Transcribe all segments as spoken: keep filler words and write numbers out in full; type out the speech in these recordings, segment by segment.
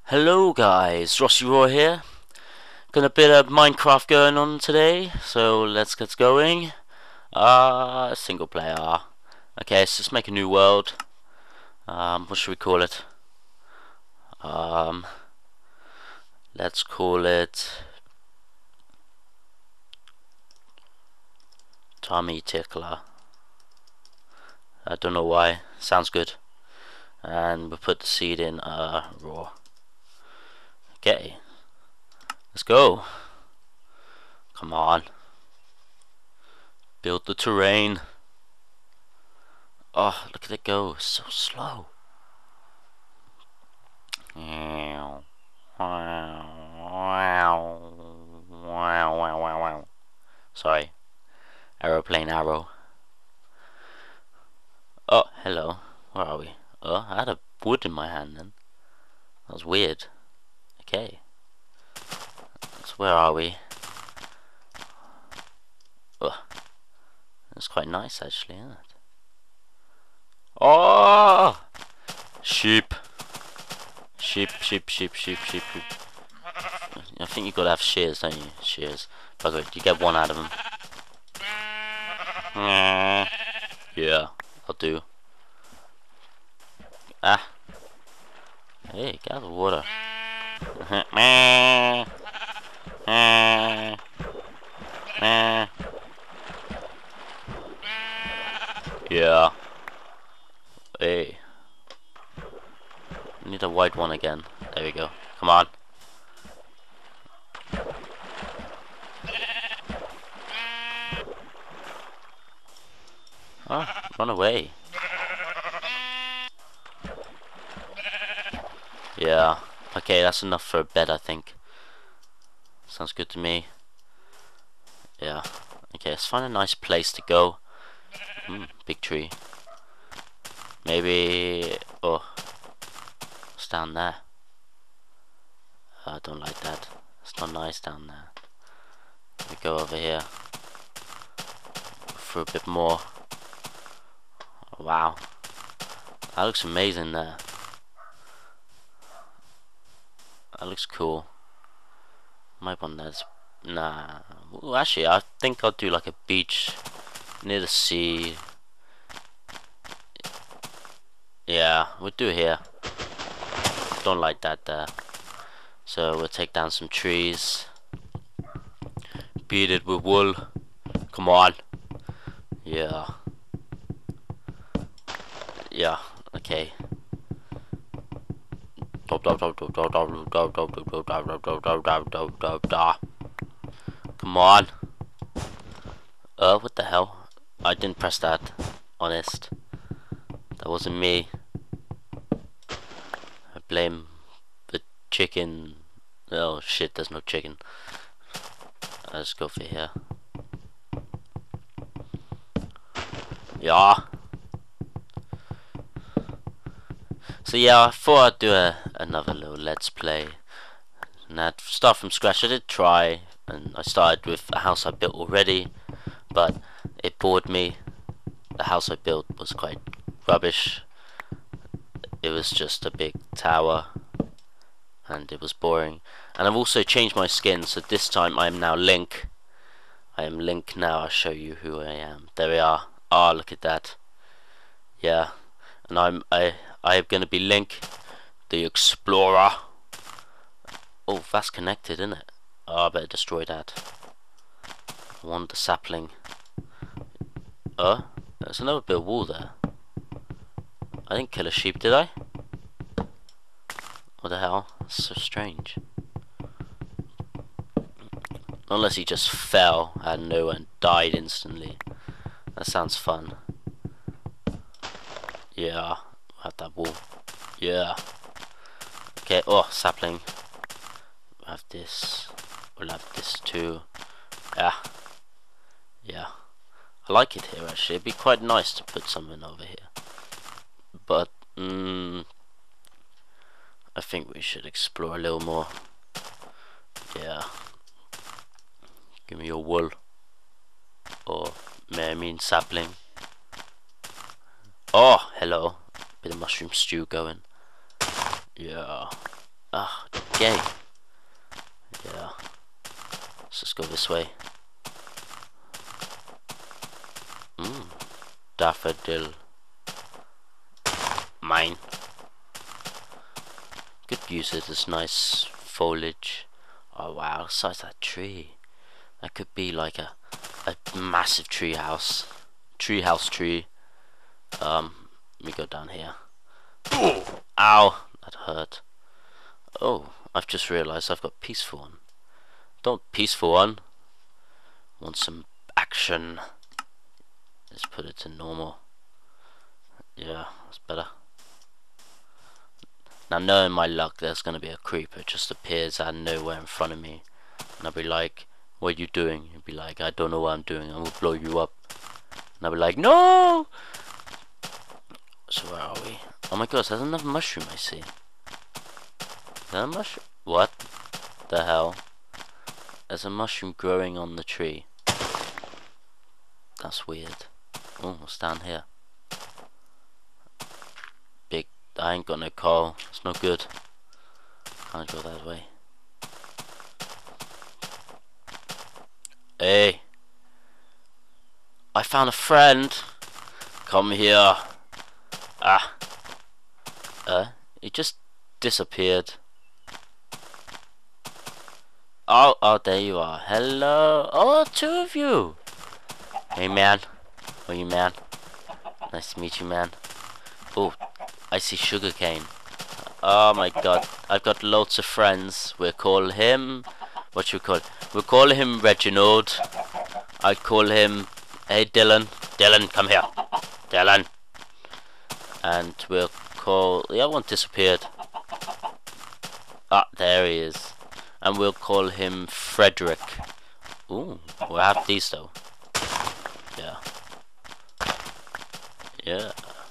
Hello guys, Rossi Raw here. Got a bit of Minecraft going on today, so let's get going. Uh, single player. Okay, let's just make a new world. Um, what should we call it? Um, let's call it Tommy Tickler. I don't know why. Sounds good. And we'll put the seed in uh, raw. Okay, let's go. Come on. Build the terrain. Oh, look at it go. It's so slow. Sorry. Aeroplane arrow. Oh, hello. Where are we? Oh, I had a wood in my hand then. That was weird. Okay. So where are we? Oh, that's quite nice actually, isn't it? Oh! Sheep. Sheep, sheep, sheep, sheep, sheep, sheep. I think you've got to have shears, don't you? Shears. Bugger it, you get one out of them. Yeah, I'll do. Ah. Hey, get out of the water. Yeah. Hey. Need a white one again. There we go. Come on. Oh, run away. Yeah. Okay, that's enough for a bed, I think. Sounds good to me. Yeah. Okay, let's find a nice place to go. Hmm, big tree. Maybe... Oh. What's down there? I don't like that. It's not nice down there. Let me go over here. For a bit more. Oh, wow. That looks amazing there. That looks cool. Might want that. Nah. Well, actually, I think I'll do like a beach near the sea. Yeah, we'll do it here. Don't like that there. So we'll take down some trees. Beat it with wool. Come on. Yeah. Yeah. Okay. Come on. Oh, what the hell? I didn't press that. Honest. That wasn't me. I blame the chicken. Oh shit, there's no chicken. Let's go for here. Yeah. So yeah, I thought I'd do a, another little let's play. And I'd start from scratch. I did try, and I started with a house I built already, but it bored me. The house I built was quite rubbish. It was just a big tower, and it was boring. And I've also changed my skin, so this time I am now Link. I am Link now. I'll show you who I am. There we are. Ah, oh, look at that. Yeah, and I'm I I am gonna be Link, the explorer. Oh, that's connected, isn't it? Oh, I better destroy that. I want the sapling. Oh, there's another bit of wall there. I didn't kill a sheep, did I? What the hell? That's so strange. Unless he just fell out of nowhere and died instantly. That sounds fun. Yeah, have that wall. Yeah. Okay, oh, sapling. We'll have this. We'll have this too. Yeah. Yeah. I like it here actually. It'd be quite nice to put something over here. But, mm, I think we should explore a little more. Yeah. Give me your wool. Or, may I mean sapling. Oh, hello. Bit of mushroom stew going. Yeah. Ah, gay. Yeah. Let's just go this way. Mmm. Daffodil. Mine. Could use it as nice foliage. Oh wow, the size of that tree. That could be like a a massive tree house. Tree house tree. Um, let me go down here. Ow, that hurt. Oh, I've just realised I've got peaceful one. Don't peaceful one. Want some action. Let's put it to normal. Yeah, that's better. Now knowing my luck, there's gonna be a creeper just appears out of nowhere in front of me. And I'll be like, what are you doing? He'll be like, I don't know what I'm doing, I'm gonna blow you up. And I'll be like, no! So where are we? Oh my gosh, there's another mushroom I see. Is that a mushroom? What the hell? There's a mushroom growing on the tree. That's weird. Oh, what's down here? Big, I ain't got no coal. It's no good. Can't go that way. Hey, I found a friend. Come here. Ah. Uh, he just disappeared. Oh, oh, there you are. Hello. Oh, two of you. Hey, man. Oh, you man. Nice to meet you, man. Oh, I see sugarcane. Oh my god. I've got lots of friends. We'll call him... What you call? We'll call him Reginald. I'd call him... Hey, Dylan. Dylan, come here. Dylan. And we'll call... The other one disappeared. Ah, there he is. And we'll call him Frederick. Ooh, we'll have these though. Yeah. Yeah.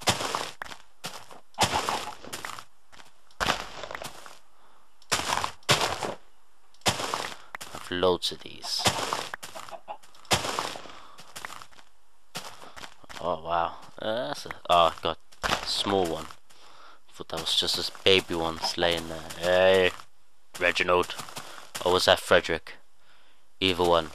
I've loads of these. Oh wow. Uh, that's a, oh, I got a small one. Thought that was just this baby one laying there. Hey, Reginald. Or was that Frederick? Either one.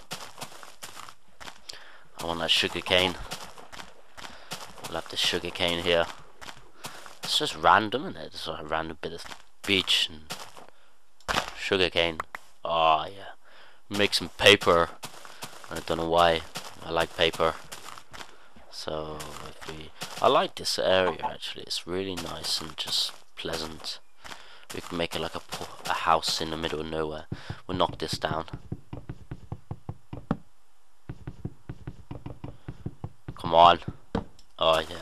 I want that sugar cane. We'll have the sugar cane here. It's just random, isn't it? It's like a random bit of beach and sugar cane. Oh yeah. Make some paper. I don't know why. I like paper. So if we, I like this area actually. It's really nice and just pleasant. We can make it like a a house in the middle of nowhere. We'll knock this down. Come on. Oh yeah.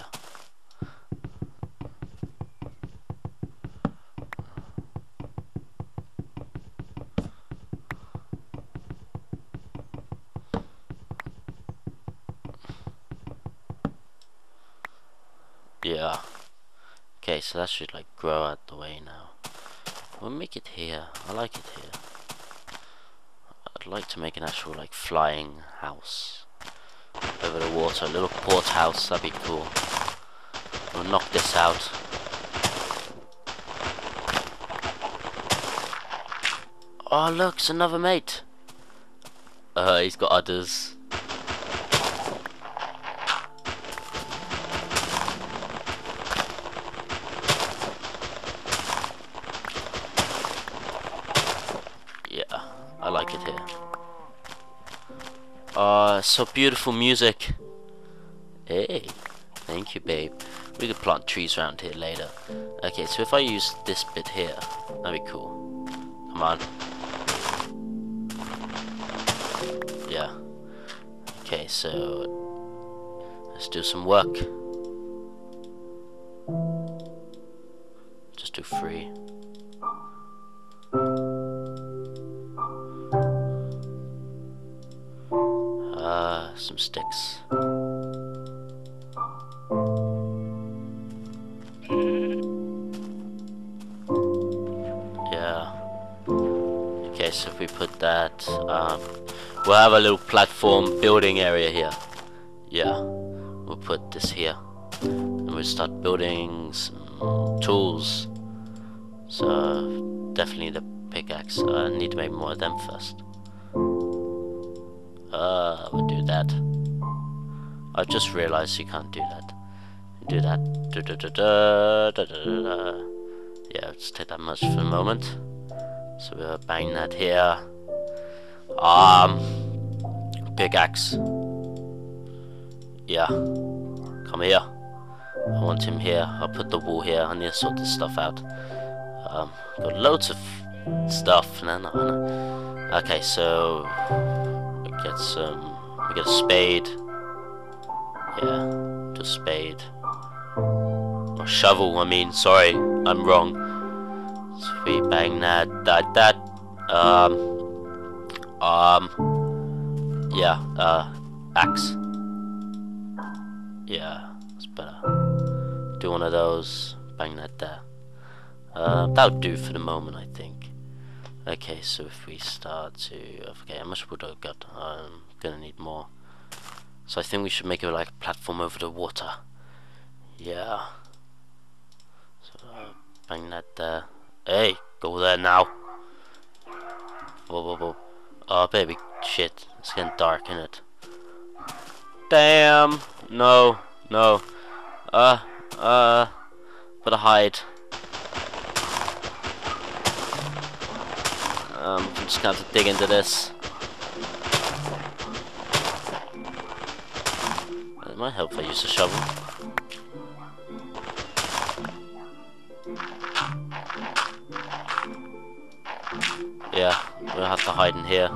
Yeah. Okay, so that should like grow out the way now. We'll make it here. I like it here. I'd like to make an actual like flying house over the water, a little port house. That'd be cool. We'll knock this out. Oh look, it's another mate. Uh, he's got others. I like it here. Oh, so beautiful music. Hey, thank you, babe. We could plant trees around here later. Okay, so if I use this bit here, that'd be cool. Come on. Yeah. Okay, so let's do some work. Just do three. Uh, some sticks. Yeah. Okay, so if we put that, um, we'll have a little platform building area here. Yeah. We'll put this here. And we'll start building some tools. So, definitely the pickaxe. I need to make more of them first. Uh, we'll do that. I've just realized you can't do that. Do that. Da, da, da, da, da, da, da. Yeah, let's take that much for a moment. So we'll bang that here. Um, pickaxe. Yeah, come here. I want him here. I'll put the wool here. I need to sort this stuff out. Um, got loads of stuff. No, no, no. Okay, so we get some. We get a spade. Yeah, just spade. Or shovel. I mean, sorry, I'm wrong. So we bang that, that, that. Um, um, yeah. Uh, axe. Yeah, that's better. Do one of those. Bang that there. Uh, that'll do for the moment, I think. Okay, so if we start to... Okay, how much wood I've got? I'm gonna need more. So I think we should make it like a platform over the water. Yeah. So, uh, bang that there. Hey, go there now. Whoa, whoa, whoa. Oh, baby, shit. It's getting dark, isn't it? Damn. No, no. Uh, uh, better hide. Um, I'm just gonna have to dig into this. It might help if I use a shovel. Yeah, we'll have to hide in here.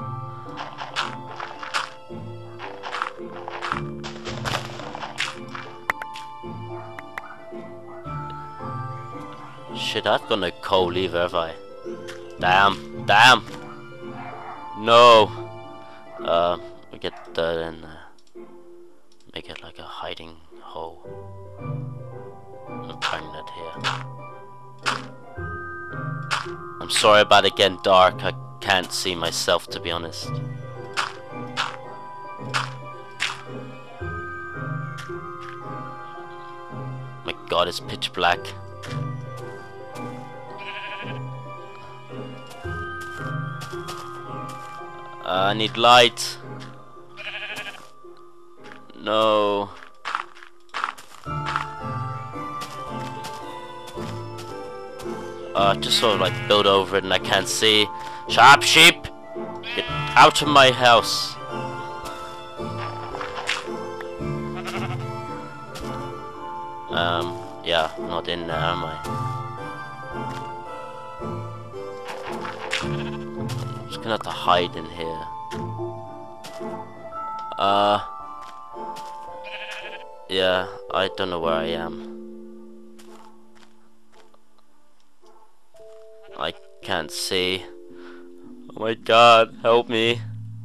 Shit, I've got no coal either, have I? Damn, damn. No. Uh, we get that and uh, make it like a hiding hole. I'll bang that here. I'm sorry about it getting dark. I can't see myself, to be honest. My God, it's pitch black. Uh, I need light. No. Uh, just sort of like build over it and I can't see. Sharp sheep! Get out of my house. Um, yeah, not in there, am I? I'm gonna have to hide in here. Uh, yeah, I don't know where I am. I can't see. Oh my God, help me.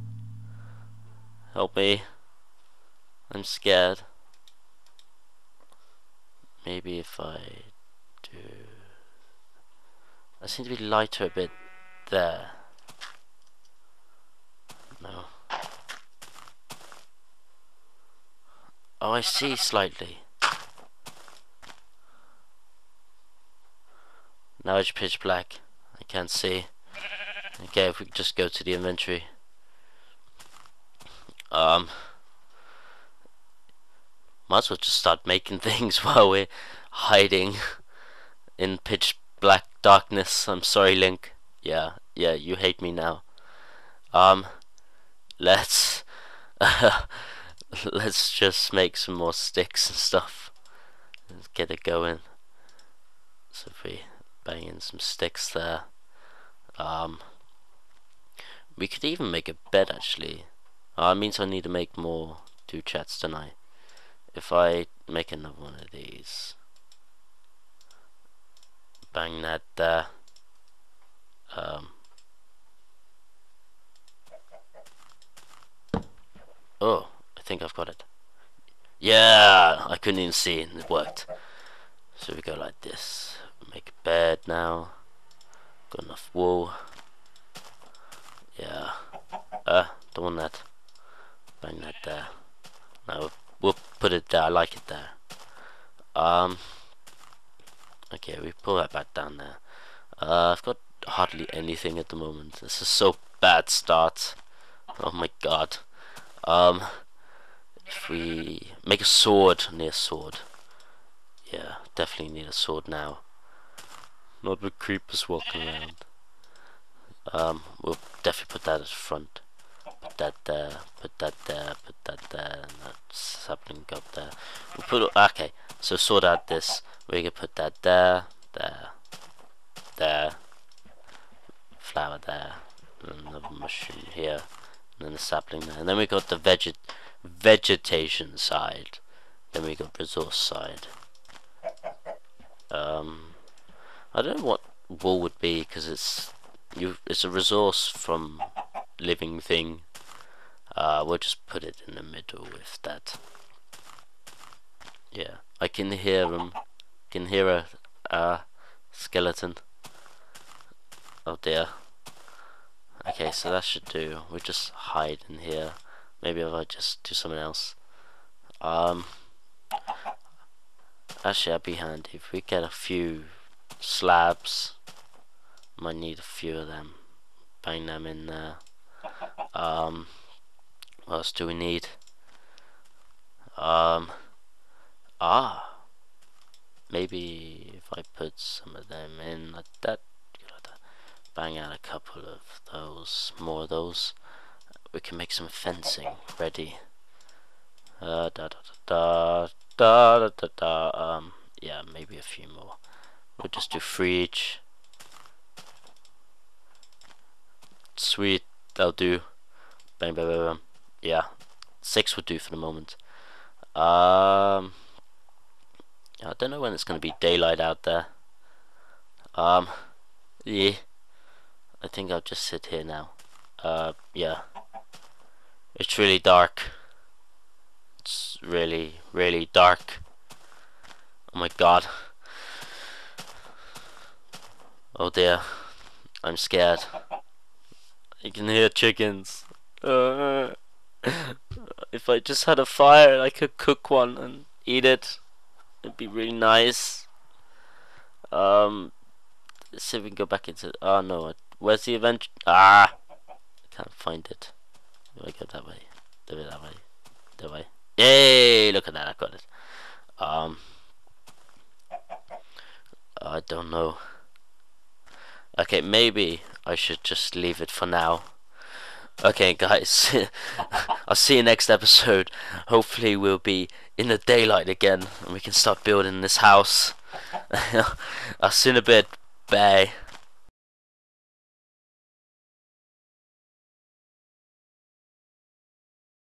Help me. I'm scared. Maybe if I do... I seem to be lighter a bit there. No. Oh, I see slightly. Now it's pitch black. I can't see. Okay, if we could just go to the inventory. Um, might as well just start making things while we're hiding in pitch black darkness. I'm sorry, Link. Yeah, yeah, you hate me now. Um, let's uh, let's just make some more sticks and stuff. Let's get it going. So if we bang in some sticks there, um, we could even make a bed actually. Uh, it means I need to make more two chats tonight. If I make another one of these, bang that there. Um, oh, I think I've got it. Yeah, I couldn't even see it and it worked. So we go like this. Make a bed now. Got enough wool. Yeah. Uh, don't want that. Bang that there. No, we'll, we'll put it there. I like it there. Um. Okay, we pull that back down there. Uh, I've got hardly anything at the moment. This is so bad start. Oh my god. Um, if we make a sword, near sword. Yeah, definitely need a sword now. Not with creepers walking around. Um, we'll definitely put that at the front. Put that there, put that there, put that there, and that's sapling up there. We'll put, okay, so sort out this. We can put that there, there, there, flower there, and another mushroom here, and then the sapling there. And then we got the veget vegetation side. Then we got resource side. Um, I don't know what wool would be, because it's you. It's a resource from living thing. Uh, we'll just put it in the middle with that. Yeah, I can hear him. Can hear a, a skeleton. Oh dear. Okay, so that should do. We'll just hide in here. Maybe if I just do something else. Um. Actually, that'd be handy if we get a few slabs. Might need a few of them. Bang them in there. Um. What else do we need? Um. Ah. Maybe if I put some of them in like that, bang out a couple of those, more of those, we can make some fencing ready. Uh, da da da da da da da. Um. Yeah, maybe a few more. We'll just do three each. Sweet, that'll do. Bang bang bang bang. Yeah, six would do for the moment. Um, I don't know when it's gonna be daylight out there. Um, yeah, I think I'll just sit here now. Uh, yeah, it's really dark. It's really, really dark. Oh my god. Oh dear, I'm scared. I can hear chickens. Uh, if I just had a fire, I could cook one and eat it. It'd be really nice. Um, let's see if we can go back into. Oh no, where's the event? Ah, I can't find it. Do I go that way? Do it that way? That way? Yay! Look at that, I got it. Um, I don't know. Okay, maybe I should just leave it for now. Okay guys, I'll see you next episode. Hopefully we'll be in the daylight again and we can start building this house. I'll see you in a bit. Bye.